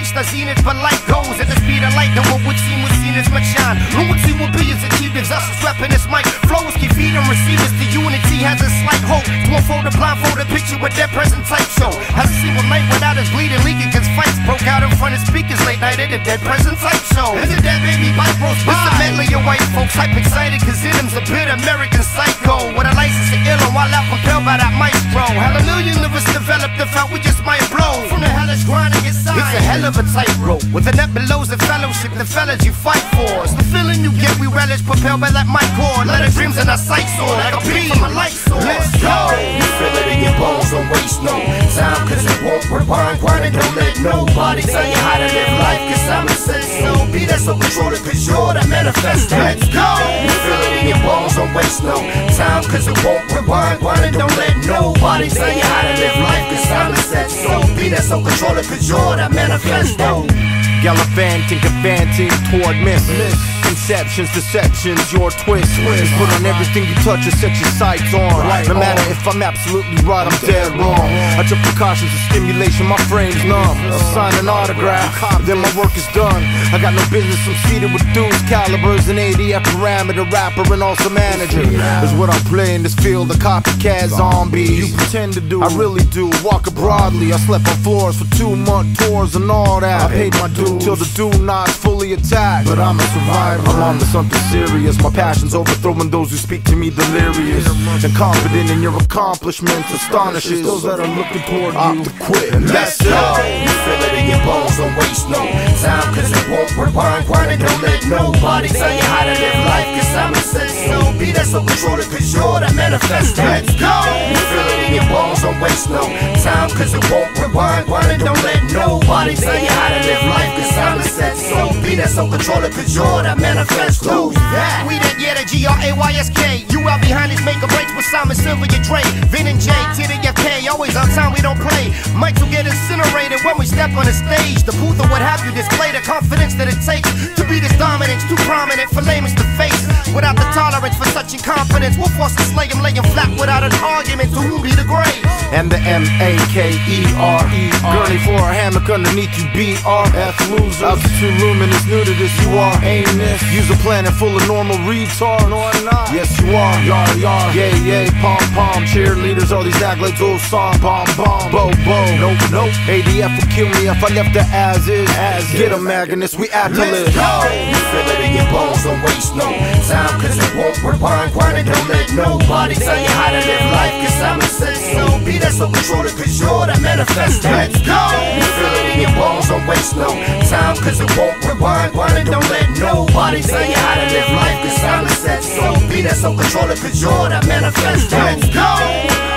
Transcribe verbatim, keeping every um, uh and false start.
reach the zenith, but life goes at the speed of light. And what would seem was seen as much shine. No one see what billions achieved as us is repping this mic. Flows keep feeding receivers. The unity has a slight hope to unfold a blindfolded picture with their present type show. Has a single night without us bleeding, leaking, cause fights broke out in front of speakers late night at a dead present type show. Is it that baby bike roast by? It's a medley of white folks hype excited cause Idem's a bit American psycho with a license to ill and while out compelled by that maestro. Hell, a million of us developed the felt we just might blow from the hellish grinding inside. It's a hell of a tightrope with a net below the fellowship, the fellas you fight for. It's the feeling you get, we relish, propelled by that mic cord. Let our dreams and our sights soar like a beam from a light source. Let's go! You feel it in your bones, don't waste no time, cause it won't rewind, grind and don't let nobody tell you how to live life, cause I'm a said so. Be that so controller, cause you're the manifest. Let's go! You feel it in your bones, don't waste no time, cause it won't rewind, grind and don't let nobody tell you how to live life, cause I'm a said so. Be that so controller, cause you're the manifesto. Gallivanting, advancing toward myths, conceptions, deceptions, your twist. Twist. Put on everything you touch and set your sights on. Right no matter on. If I'm absolutely right, I'm dead wrong. I took precautions of stimulation, my frame's numb. I sign an autograph, then my work is done. I got no business, I'm seated with dudes, calibers, and A D F parameter rapper and also manager. Is what I'm playing this field, a copycat zombie. You pretend to do, I really do. Walk broadly, I slept on floors for two month tours and all that. I paid my dues till the do not's fully attacked. But I'm a survivor, I'm on to something serious. My passion's overthrowing those who speak to me delirious. And confident in your accomplishments astonishes those that are looking toward you to quit. And that's it. You feel it in your bones, don't waste no time, cause it won't rewind, grind and don't let nobody tell you how to live life, cause I'm a said so. Be that so controller, cause you're the manifest. Let's go! You feel it in your bones, don't waste no time, cause it won't rewind, grind and don't let nobody tell you how to live life, cause I'm a said so. Be that so controller, cause you're the manifesto. Yeah. We that, yeah, the G R A Y S K. You out behind this make a breaks with Simon Silver, your Dre, Vin and J, T the F K. Always on time, we don't play. Mics will get incinerated when we step on the stage. The booth or what have you, display the confidence that it takes to be this dominance, too prominent for layman's to face. Without the tolerance for such incompetence, we'll force to slay him, lay him flat without an argument. To whom be the grave? And the M A K E R E Gurney for a hammock underneath you, B R F loser. Altitude luminous, new to this, you are aimless. Use a planet full of normal retard. No, I'm not. Yes, you are. Yar, yar. Yay, yay, pom, pom. Cheerleaders, all these accolades, oh, song, bomb, bomb. Bo, bo. Nope, nope. A D F would kill me if I left the as is. As Get a Magnus, we at to live. Go! You feel it in your bones, don't waste no time, cause it won't rewind, grind and don't let nobody tell you how to live life, cause I'm a said so. Be that so controller, cause you're the manifest. Let's go! You feel it in your bones, don't waste no time, cause it won't rewind, grind and don't let nobody tell you how to live life, cause I'm a said so. Be that so controller, cause you're the manifest. Let's go!